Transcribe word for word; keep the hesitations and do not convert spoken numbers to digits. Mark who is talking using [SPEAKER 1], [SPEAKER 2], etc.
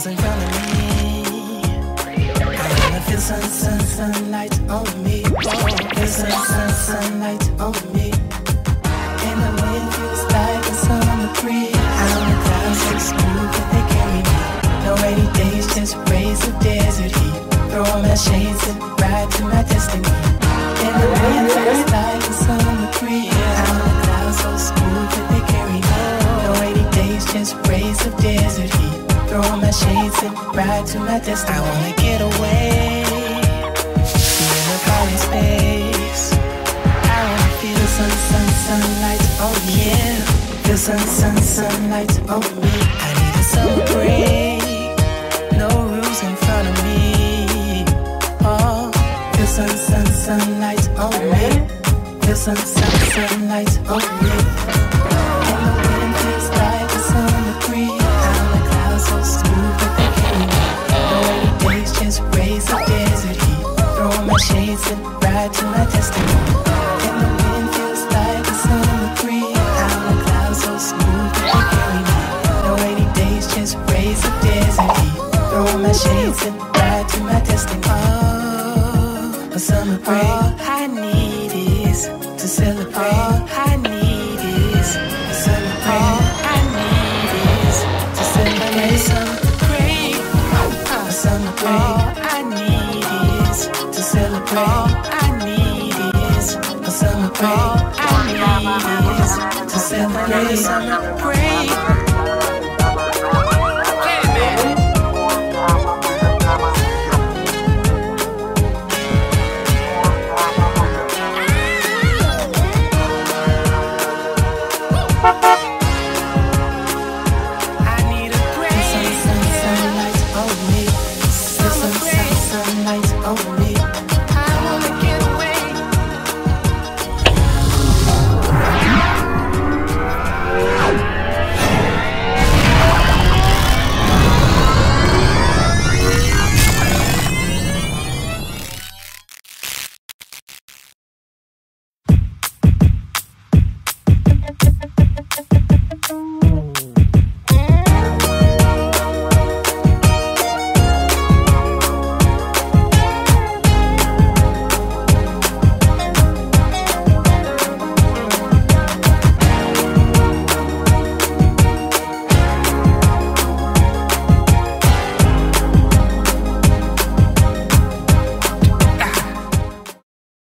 [SPEAKER 1] clouds in front of me. I wanna feel sun, sun, sunlight on me. Oh, feel sun, sun, sunlight on me. And the wind feels like the summer breeze. I'm the clouds so smooth that they carry me. No rainy days, just rays of desert heat. Throw on my shades and ride to my destiny. And the wind feels like the summer breeze. I'm the clouds so smooth that they carry me. No rainy days, just rays of desert heat. Throw on my shades and ride to my destiny. I wanna get away, be in a foreign space. I wanna feel the sun, sun, sunlight on me. Yeah, feel sun, sun, sunlight on me. I need a summer break, no rules in front of me. Oh, feel sun, sun, sunlight on me. Feel sun, sun, sunlight on me. And the wind feels like the summer breeze. I'm the clouds so smooth that they carry me. No rainy days, just rays of desert heat. Throw on my shades and ride to my destiny. And the wind feels like the summer breeze. I'm the clouds so smooth that they carry me. No rainy days, just rays of desert heat. Throw on my shades and